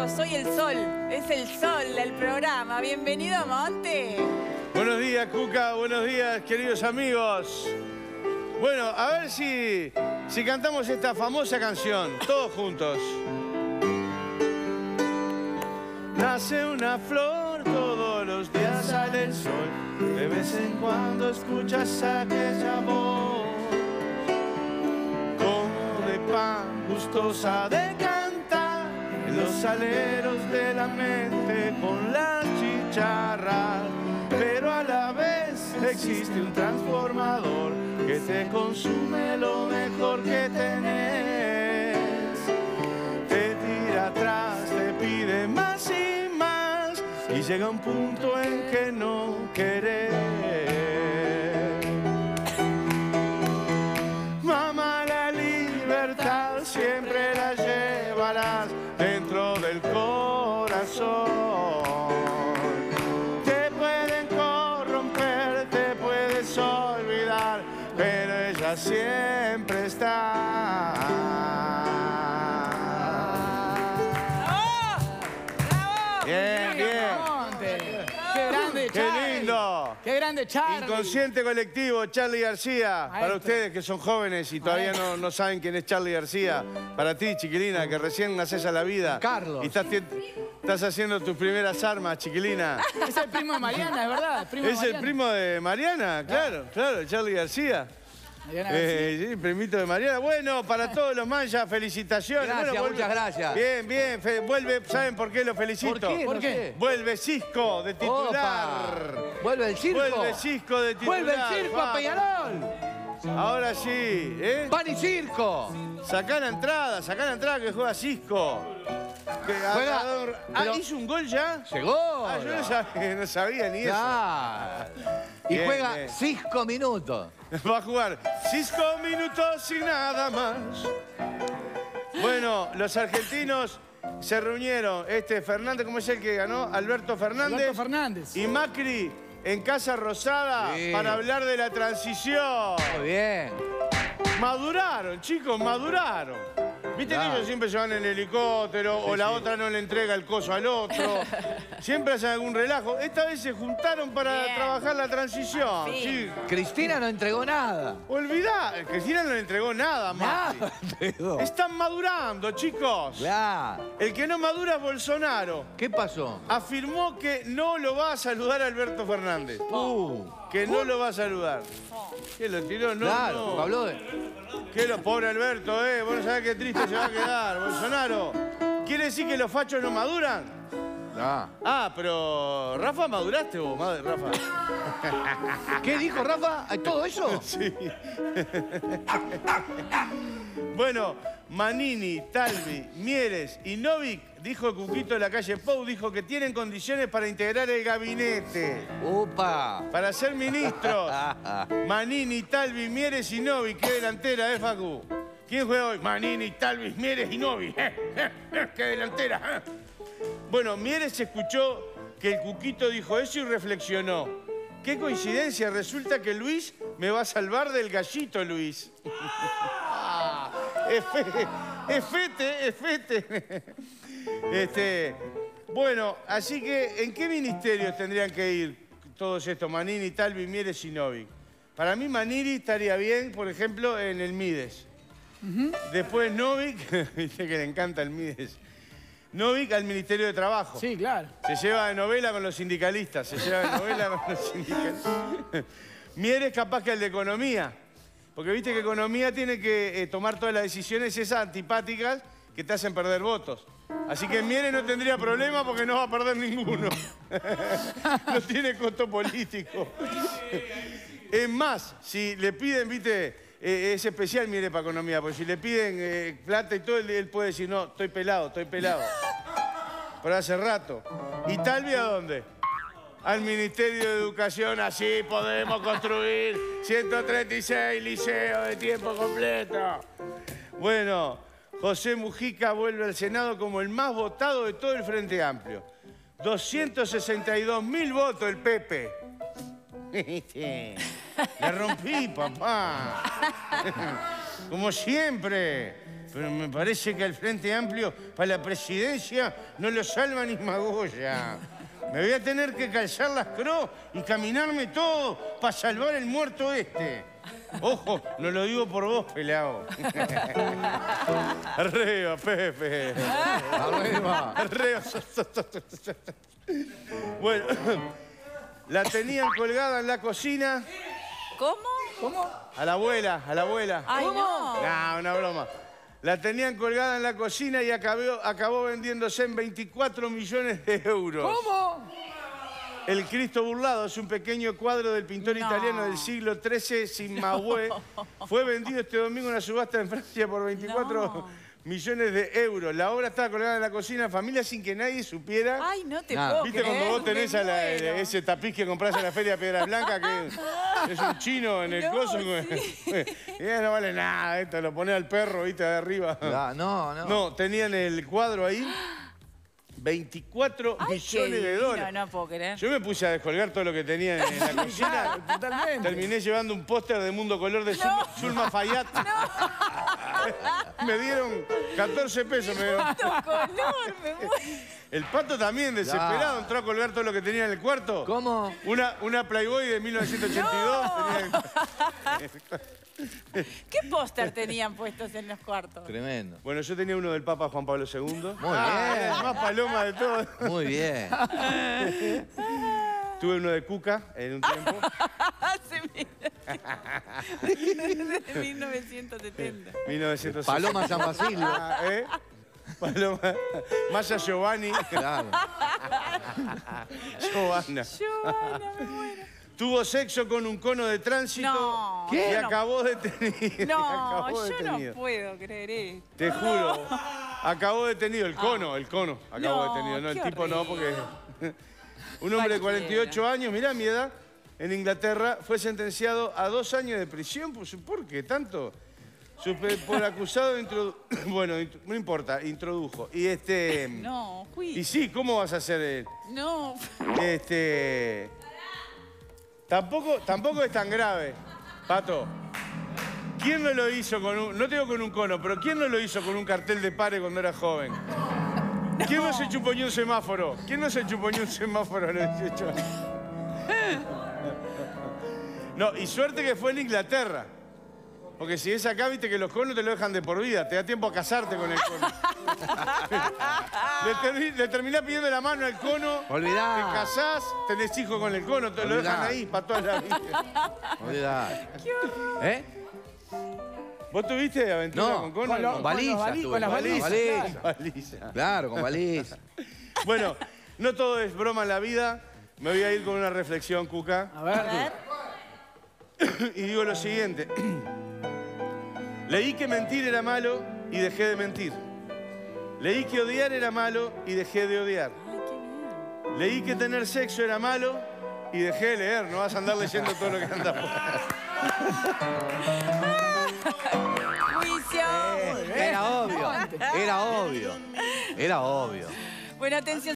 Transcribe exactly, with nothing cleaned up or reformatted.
yo soy el sol, es el sol del programa. Bienvenido, Monte. Buenos días, Cuca, buenos días, queridos amigos. Bueno, a ver si, si cantamos esta famosa canción, todos juntos. Nace una flor, todos los días sale el sol. De vez en cuando escuchas aquella voz, como de pan, gustosa de cantar, en los aleros de la mente con las chicharras. Pero a la vez existe un transformador que te consume lo mejor que tenés. Te tira atrás, te pide más y más, y llega un punto en que no querés. Mamá, la libertad siempre la llevarás dentro del corazón. Te pueden corromper, te puedes olvidar, pero ella siempre está. Bien, bien. ¡Qué grande, ¡Qué Charlie! lindo! ¡Qué grande, Charlie! Inconsciente colectivo, Charly García. Maestro. Para ustedes que son jóvenes y todavía no, no saben quién es Charly García. Para ti, chiquilina, que recién naces a la vida. Carlos. Y estás, estás haciendo tus primeras armas, chiquilina. Es el primo de Mariana, es verdad. El primo de Es el Mariana. primo de Mariana, claro, claro, Charly García. Mariana Eh, sí, primito de Mariana. Bueno, para todos los mayas, felicitaciones. Gracias, Bueno, vuelve- muchas gracias. Bien, bien. fe- Vuelve, ¿saben por qué lo felicito? ¿Por qué? ¿Por No qué? sé. Vuelve Cisco de titular. Opa. ¿Vuelve el circo? Vuelve Cisco de titular. ¡Vuelve el circo a Vamos. Peñarol! Ahora sí, ¿eh? ¡Pan y circo! Sacá la entrada, sacá la entrada que juega Cisco. Que a- Juega, a- ah, pero- ¿hizo un gol ya? ¡Llegó! Ah, yo no sabía, no sabía ni Ya. Y Bien, juega bien. cinco minutos. eso. Va a jugar Cisco minutos y nada más. Bueno, los argentinos se reunieron. Este Fernández, ¿cómo es el que ganó? Alberto Fernández. Alberto Fernández. Y Macri en Casa Rosada Sí. para hablar de la transición. Muy bien. Maduraron, chicos, maduraron. Viste Claro. que ellos siempre se van en helicóptero o la sí. otra no le entrega el coso al otro. Siempre hacen algún relajo. Esta vez se juntaron para Bien. trabajar la transición. Sí. Sí. Cristina no entregó nada. Olvidá, Cristina no le entregó nada más. Nada entregó. Están madurando, chicos. Ya. El que no madura es Bolsonaro. ¿Qué pasó? Afirmó que no lo va a saludar a Alberto Fernández. Uh, Que no lo va a saludar. ¿Qué lo tiró? No, claro, no. habló de... Que lo pobre Alberto, ¿eh? Vos no sabés qué triste se va a quedar, Bolsonaro. ¿Quiere decir que los fachos no maduran? Ah. Ah, pero... Rafa, ¿maduraste vos, madre, Rafa? ¿Qué dijo Rafa? ¿Todo eso? Sí. Bueno, Manini, Talvi, Mieres y Novik, dijo Cuquito de la calle Pou, dijo que tienen condiciones para integrar el gabinete, ¡Upa! para ser ministros. Manini, Talvi, Mieres y Novik. ¿Qué delantera, eh, Facu? ¿Quién juega hoy? Manini, Talvi, Mieres y Novik. ¡Qué delantera! eh. Bueno, Mieres escuchó que el Cuquito dijo eso y reflexionó. Qué coincidencia, resulta que Luis me va a salvar del gallito, Luis. Es fe- es fete, es fete. Este, bueno, así que, ¿en qué ministerios tendrían que ir todos estos? Manini, Talvi, Mieres y Novik. Para mí, Manini estaría bien, por ejemplo, en el Mides. Después Novik, dice que le encanta el Mides. Novik al Ministerio de Trabajo. Sí, claro. Se lleva de novela con los sindicalistas. Se lleva de novela con los sindicalistas. Mieres capaz que al de Economía. Porque viste que Economía tiene que eh, tomar todas las decisiones esas antipáticas que te hacen perder votos. Así que Mieres no tendría problema porque no va a perder ninguno. No tiene costo político. Es más, si le piden, viste... Eh, es especial, mire, para Economía, porque si le piden eh, plata y todo, él, él puede decir, no, estoy pelado, estoy pelado. Pero hace rato. ¿Y Talvi a dónde? Al Ministerio de Educación, así podemos construir ciento treinta y seis liceos de tiempo completo. Bueno, José Mujica vuelve al Senado como el más votado de todo el Frente Amplio. doscientos sesenta y dos mil votos el Pepe. Le rompí, papá. Como siempre. pero me parece que al Frente Amplio para la presidencia no lo salva ni Magoya. Me voy a tener que calzar las cross y caminarme todo para salvar el muerto este. Ojo, no lo digo por vos, pelao. Arriba, Pepe. Arriba. Arriba. Bueno, la tenían colgada en la cocina. ¿Cómo? ¿Cómo? A la abuela, a la abuela. Ay, no. No, una broma. La tenían colgada en la cocina y acabó, acabó vendiéndose en veinticuatro millones de euros. ¿Cómo? El Cristo burlado es un pequeño cuadro del pintor No. italiano del siglo trece, Cimabue. Fue vendido este domingo en una subasta en Francia por veinticuatro No. millones de euros. La obra estaba colgada en la cocina, familia, sin que nadie supiera. Ay, no te Nada. puedo ¿Viste creer. cuando vos tenés me a la- muero. ese tapiz que compras en la Feria de Piedras Blancas, que es un chino en el No, coso? sí. Y no vale nada, esto lo pone al perro, ¿viste? De arriba. Ah, No, no. No, tenían el cuadro ahí, veinticuatro Ay, qué millones de divino, dólares. no puedo creer. Yo me puse a descolgar todo lo que tenían en la cocina. Totalmente. Terminé llevando un póster de Mundo Color de Zulma, Zulma Fayat. Me dieron catorce pesos. Me dieron. ¡Tanto color! Me muero. El Pato también, desesperado, entró a colgar todo lo que tenía en el cuarto. ¿Cómo? Una, una Playboy de mil novecientos ochenta y dos. Tenía- ¿Qué póster tenían puestos en los cuartos? Tremendo. Bueno, yo tenía uno del Papa Juan Pablo segundo. Muy Ah, bien. el más paloma de todos. Muy bien. Tuve uno de Cuca en un tiempo. Hace mil- Desde mil novecientos setenta. mil novecientos sesenta. Paloma San Basilio. Ah, ¿eh? Paloma. Maya Giovanni. Claro. Giovanna. Giovanna, me muero. Tuvo sexo con un cono de tránsito No, y yo no- acabó detenido. No, acabó yo detenido. no puedo creer esto. Te juro. Acabó detenido. El cono, el cono. Acabó No, detenido. No, el qué tipo no, porque... Un hombre de Cualquiera. cuarenta y ocho años, mirá mi edad, en Inglaterra, fue sentenciado a dos años de prisión. ¿Por, ¿por qué tanto? Supe- Por acusado de introdu- Bueno, int- no importa, introdujo. Y este... No, Y fui. sí, ¿cómo vas a hacer? eh? No. Este... Tampoco, tampoco es tan grave, Pato. ¿Quién no lo hizo con un... No te digo con un cono, pero ¿quién no lo hizo con un cartel de pare cuando era joven? ¿Quién no se chupoñó un semáforo? ¿Quién no se chupoñó un semáforo a los dieciocho años? No, y suerte que fue en Inglaterra. Porque si es acá, viste que los conos te lo dejan de por vida. Te da tiempo a casarte con el cono. le, termi- le terminás pidiendo la mano al cono. Olvidá. Te casás, tenés hijos con el cono. Te lo Olvidá. dejan ahí para toda la vida. Olvidá. ¿Eh? ¿Vos tuviste aventura No, con cono? con lo- No. Baliza con los bali- tuve, con las baliza, balizas, baliza. Baliza. Claro, con baliza. Bueno, no todo es broma en la vida. Me voy a ir con una reflexión, Cuca. A A ver. ver. Y digo lo siguiente. Leí que mentir era malo y dejé de mentir. Leí que odiar era malo y dejé de odiar. Ay, qué bien. Leí que tener sexo era malo y dejé de leer. No vas a andar leyendo todo lo que anda por Juicio. Era obvio. Era obvio. Era obvio. Bueno, atención.